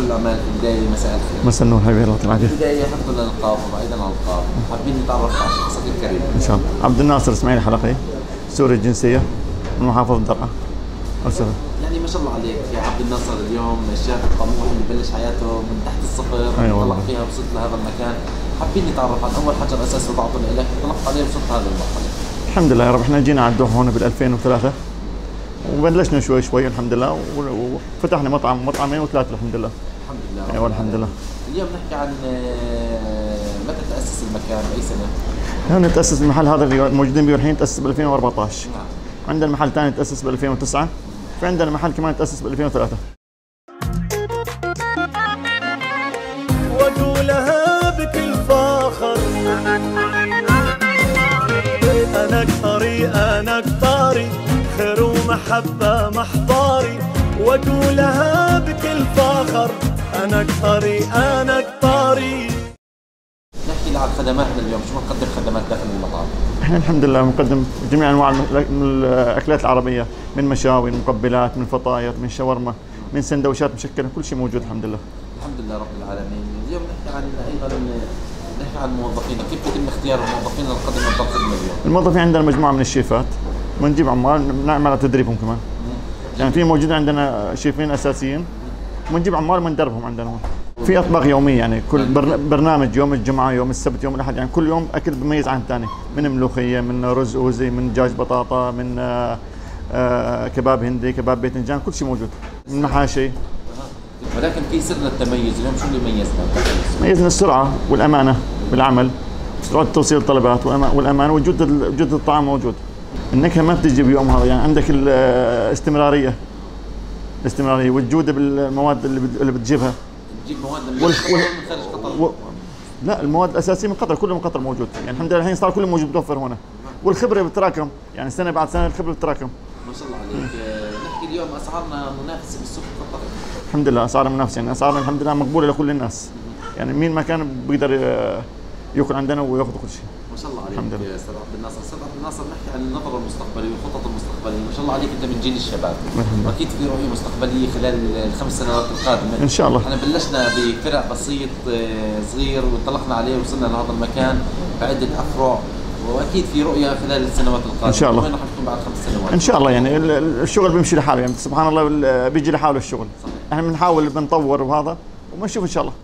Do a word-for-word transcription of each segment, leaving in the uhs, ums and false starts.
الاعمال في البدايه مساء الخير. مساء النور حبيبي، الله يعطيك العافيه. في البدايه حفظا للالقاب وبعيدا عن الالقاب، حابين نتعرف على شخصك الكريم. ان شاء الله. عبد الناصر اسماعيل حلقي، سوري الجنسيه، من محافظه درعا. يعني ما شاء الله عليك يا عبد الناصر، اليوم الشاب الطموح اللي بلش حياته من تحت الصفر، أيوة طلع فيها وصلت لهذا المكان. حابين نتعرف عن اول حجر اساس وضعته لك، طلقت عليه وصلت لهذه المرحله. الحمد لله يا رب. احنا جينا على الدوحه هون بال ألفين وثلاثة وبلشنا شوي شوي الحمد لله، وفتحنا مطعم مطعمين وثلاثه الحمد لله. الحمد لله. ايوه الحمد لله. اليوم نحكي عن متى تاسس المكان، باي سنه؟ هون تاسس المحل هذا اللي موجودين به الحين، تاسس ب ألفين وأربعطعش. نعم. عندنا محل ثاني تاسس ب ألفين وتسعة، في عندنا محل كمان تاسس ب ألفين وثلاثة. واقولها بكل فخر، انا كطري انا كطاري، خير ومحبه محضاري. واقولها بكل فخر، انا كطري انا كطاري. نحكي عن خدماتنا اليوم، شو بنقدم خدمات داخل المطعم؟ احنا الحمد لله بنقدم جميع انواع الاكلات العربيه، من مشاوي، من مقبلات، من فطاير، من شاورما، من سندوتشات مشكله، كل شيء موجود الحمد لله. الحمد لله رب العالمين. اليوم نحكي عن ايضا نحكي عن الموظفين، كيف يتم اختيار الموظفين للقدم والضبط اليوم؟ الموظفين عندنا مجموعه من الشيفات، ونجيب عمال نعمل على تدريبهم كمان. يعني في موجودين عندنا شيفين اساسيين، ونجيب عمال وندربهم عندنا هون. في اطباق يوميه، يعني كل برنامج يوم الجمعه، يوم السبت، يوم الاحد، يعني كل يوم اكل بميز عن الثاني، من ملوخيه، من رز اوزي، من دجاج بطاطا، من آآ آآ كباب هندي، كباب باذنجان، كل شيء موجود، من محاشي. ولكن في سر للتميز اليوم، شو اللي يميزنا؟ ميزنا السرعه والامانه بالعمل، سرعه توصيل الطلبات والامانه، وجوده جوده الطعام موجود. النكهه ما بتجي بيوم هذا، يعني عندك الاستمراريه الاستمراريه والجوده بالمواد اللي بتجيبها. تجيب مواد من خارج قطر؟ و... لا، المواد الاساسيه من قطر، كله من قطر موجود، يعني الحمد لله الحين صار كله موجود متوفر هنا، والخبره بتتراكم، يعني سنه بعد سنه الخبره بتتراكم. ما شاء الله عليك. نحكي اليوم اسعارنا منافسه بالسوق القطري؟ الحمد لله اسعارنا منافسه، يعني اسعارنا الحمد لله مقبوله لكل الناس، يعني مين ما كان بيقدر ياكل عندنا وياخذ كل شيء. ما شاء الله عليك يا استاذ عبد الناصر. استاذ عبد الناصر، نحكي عن النظره المستقبليه والخطط المستقبليه، ما شاء الله عليك انت من جيل الشباب، واكيد في رؤيه مستقبليه خلال الخمس سنوات القادمه ان شاء الله. احنا بلشنا بفرع بسيط صغير وانطلقنا عليه وصلنا لهذا المكان بعده افرع، واكيد في رؤيه خلال السنوات القادمه ان شاء الله. وين راح نكون بعد خمس سنوات؟ ان شاء الله. يعني الشغل بيمشي لحاله، يعني سبحان الله بيجي لحاله الشغل. صحيح. احنا بنحاول بنطور وهذا وبنشوف ان شاء الله.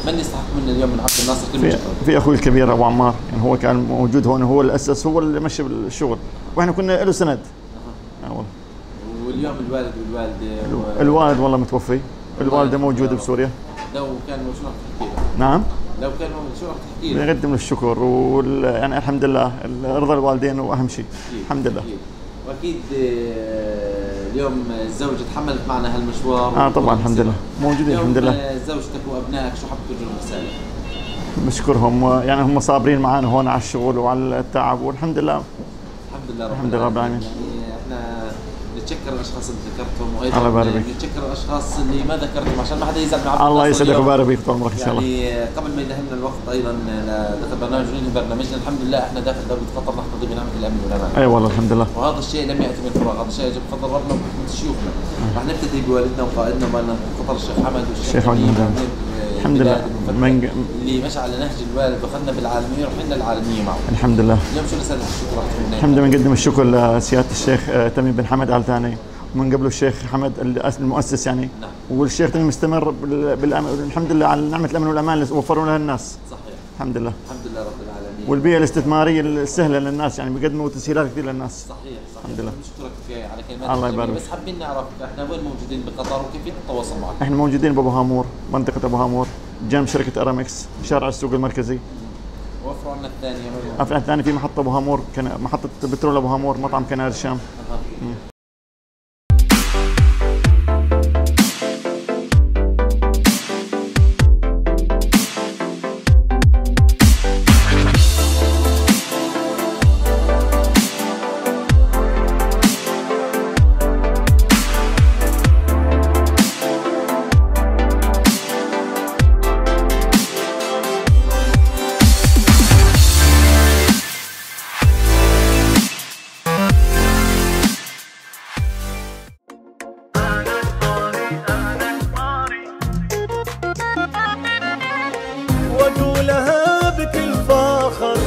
من يستحق منا اليوم من عبد الناصر كل في, مشكور. في اخوي الكبير ابو عمار، يعني هو كان موجود هون، هو اللي اسس، هو اللي مشي بالشغل، واحنا كنا له سند. أه. واليوم الوالد والوالده و... الوالد والله متوفي، الوالده موجوده بسوريا. لو كان شو رح تحكي له؟ نعم، لو كان شو رح تحكي له؟ نقدم له الشكر وال... يعني الحمد لله رضا الوالدين واهم شيء. الحمد لله. أكيد. واكيد اليوم الزوجة تحملت معنا هالمشوار. اه طبعا الحمد لله موجودين الحمد لله. زوجتك وابنائك شو حاب توجه لهم رسالة؟ بشكرهم، يعني هم صابرين معنا هون على الشغل وعلى التعب، والحمد لله. الحمد لله رب الحمد لله رب العالمين. يعني احنا نتشكر الاشخاص اللي ذكرتهم، وايضا الله يبارك فيك. نتشكر الاشخاص اللي ما ذكرتهم عشان ما حدا يزعل من عبد الله الناصر يسعدك اليوم. ويبارك فيك طول عمرك ان شاء الله. يعني قبل ما يدهمنا الوقت ايضا لدخل برنامج ننهي برنامجنا، الحمد لله احنا داخل دوله قطر نحتضي بنعمه الامن والامان. اي والله الحمد لله. وهذا الشيء لم ياتي من فراغ، هذا الشيء يجب بفضل ربنا وبحكمه شيوخنا. رح نبتدي بوالدنا وقائدنا ومالنا قطر الشيخ حمد والشيخ الشيخ حمد. الحمد لله من اللي مشى على نهج الوالد واخذنا بالعالمية ورحنا العالمية معه. الحمد لله. اليوم شو رسالة الشكر رح تكون؟ الحمد لله بنقدم الشكر لسيادة الشيخ تميم بن حمد آل ثاني، ومن قبله الشيخ حمد المؤسس يعني. نعم. والشيخ تميم مستمر بالأمن، الحمد لله على نعمة الأمن والأمان اللي وفروا لها الناس. صحيح. الحمد لله. الحمد لله رب العالمين. والبيئة الاستثمارية السهلة للناس، يعني بيقدموا تسهيلات كثير للناس. صحيح صحيح. الحمد لله. بنشكرك على كلماتك. الله يبارك. بس حابين نعرف احنا وين موجودين بقطر وكيف التواصل معك؟ احنا موجودين بابو هامور، منطقة ابو هامور، جنب شركة ارامكس، شارع السوق المركزي. وفروا لنا الثانية. الثاني الثاني في محطة ابو هامور، محطة بترول ابو هامور، مطعم كنار الشام. أه. واقولها بكل فخر،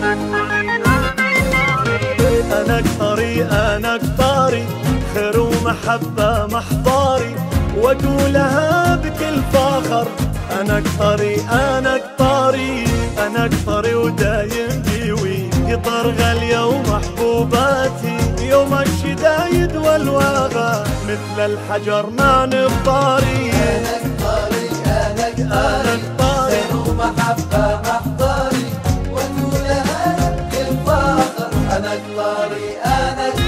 انا كطري انا كطاري، خير ومحبة محضاري. واقولها بكل فخر، انا كطري انا كطاري، انا كطري ودايم ديوي، قطر غالية ومحبوباتي، يوم الشدايد والواغى مثل الحجر ما نبطاري. انا كطري انا كطاري، محبة محضاري، وتقولها بكل فخر، أنا كطاري